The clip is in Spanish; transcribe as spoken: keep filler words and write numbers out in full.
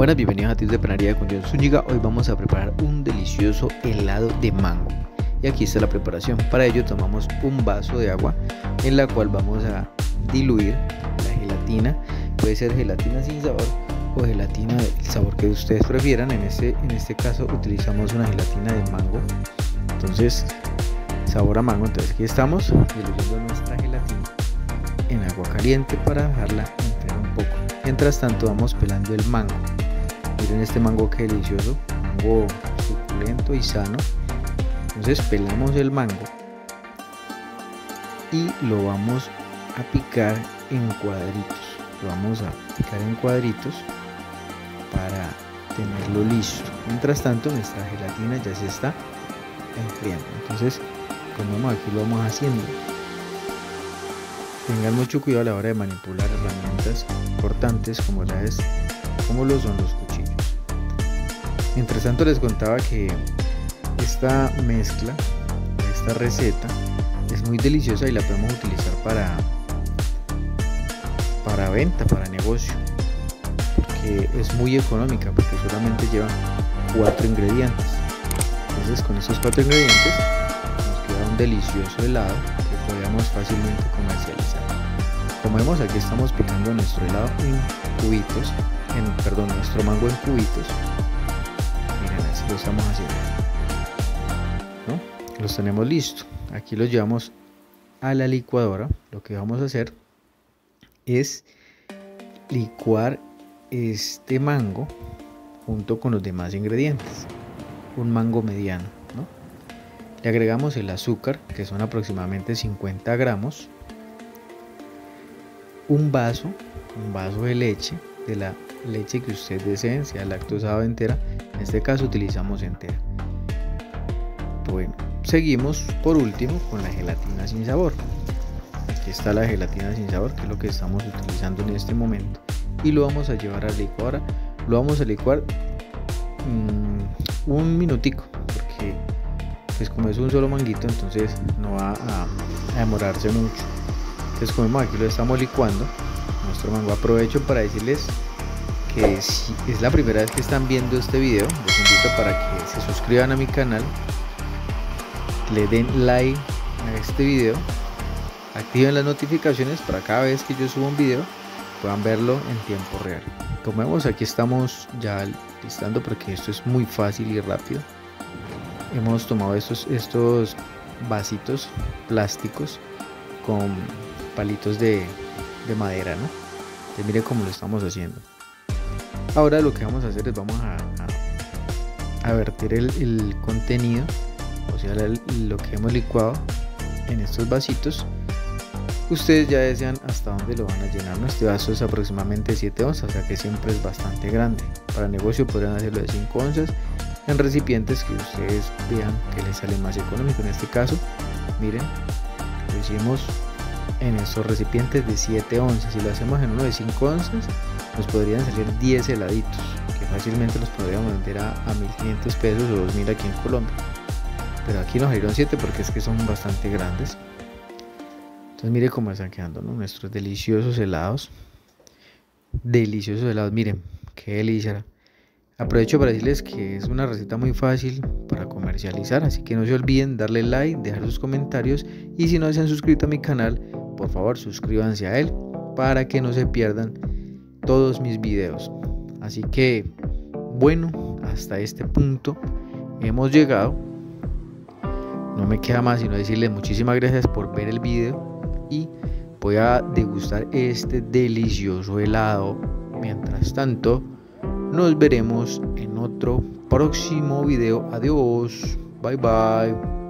Buenas, bienvenidos a Tips de Panadería con John Zúñiga. Hoy vamos a preparar un delicioso helado de mango. Y aquí está la preparación. Para ello tomamos un vaso de agua en la cual vamos a diluir la gelatina. Puede ser gelatina sin sabor o gelatina del sabor que ustedes prefieran. En este, en este caso utilizamos una gelatina de mango. Entonces, sabor a mango. Entonces aquí estamos diluyendo nuestra gelatina en agua caliente para dejarla enfriar un poco. Mientras tanto vamos pelando el mango. Miren este mango que delicioso, mango suculento y sano. Entonces pelamos el mango y lo vamos a picar en cuadritos. Lo vamos a picar en cuadritos para tenerlo listo. Mientras tanto nuestra gelatina ya se está enfriando. Entonces, como aquí lo vamos haciendo. Tengan mucho cuidado a la hora de manipular herramientas cortantes como ya es, como lo son los cuchillos. Mientras tanto les contaba que esta mezcla, esta receta es muy deliciosa y la podemos utilizar para para venta, para negocio, porque es muy económica, porque solamente lleva cuatro ingredientes. Entonces con esos cuatro ingredientes nos queda un delicioso helado que podemos fácilmente comercializar. Como vemos, aquí estamos picando nuestro helado en cubitos, en, perdón, nuestro mango en cubitos. Miren, así lo estamos haciendo, ¿no? Los tenemos listos. Aquí los llevamos a la licuadora. Lo que vamos a hacer es licuar este mango junto con los demás ingredientes. Un mango mediano, ¿no? Le agregamos el azúcar, que son aproximadamente cincuenta gramos. Un vaso, un vaso de leche, de la leche que ustedes deseen, sea lactosada o entera. En este caso utilizamos entera. Bueno, seguimos por último con la gelatina sin sabor. Aquí está la gelatina sin sabor, que es lo que estamos utilizando en este momento. Y lo vamos a llevar a la licuadora. Lo vamos a licuar mmm, un minutico, porque pues como es un solo manguito, entonces no va a, a demorarse mucho. Entonces, como aquí lo estamos licuando nuestro mango. Aprovecho para decirles que si es la primera vez que están viendo este video, les invito para que se suscriban a mi canal, le den like a este video, activen las notificaciones para cada vez que yo suba un video puedan verlo en tiempo real. Como vemos, aquí estamos ya listando, porque esto es muy fácil y rápido. Hemos tomado estos, estos vasitos plásticos con palitos de, de madera, ¿no? Entonces mire cómo lo estamos haciendo. Ahora lo que vamos a hacer es vamos a, a, a verter el, el contenido, o sea el, lo que hemos licuado en estos vasitos. Ustedes ya desean hasta dónde lo van a llenar, ¿no? Este vaso es aproximadamente siete onzas, o sea que siempre es bastante grande. Para negocio podrían hacerlo de cinco onzas en recipientes que ustedes vean que les sale más económico. En este caso, miren, lo hicimos en estos recipientes de siete onzas. Si lo hacemos en uno de cinco onzas, nos podrían salir diez heladitos, que fácilmente los podríamos vender a, a mil quinientos pesos o dos mil aquí en Colombia. Pero aquí nos salieron siete porque es que son bastante grandes. Entonces mire cómo están quedando, ¿no? Nuestros deliciosos helados. Deliciosos helados, miren, qué delicia. Aprovecho para decirles que es una receta muy fácil para comercializar, así que no se olviden darle like, dejar sus comentarios, y si no se han suscrito a mi canal, por favor suscríbanse a él para que no se pierdan todos mis videos. Así que bueno, hasta este punto hemos llegado. No me queda más sino decirles muchísimas gracias por ver el video y voy a degustar este delicioso helado. Mientras tanto, nos veremos en otro próximo video. Adiós, bye bye.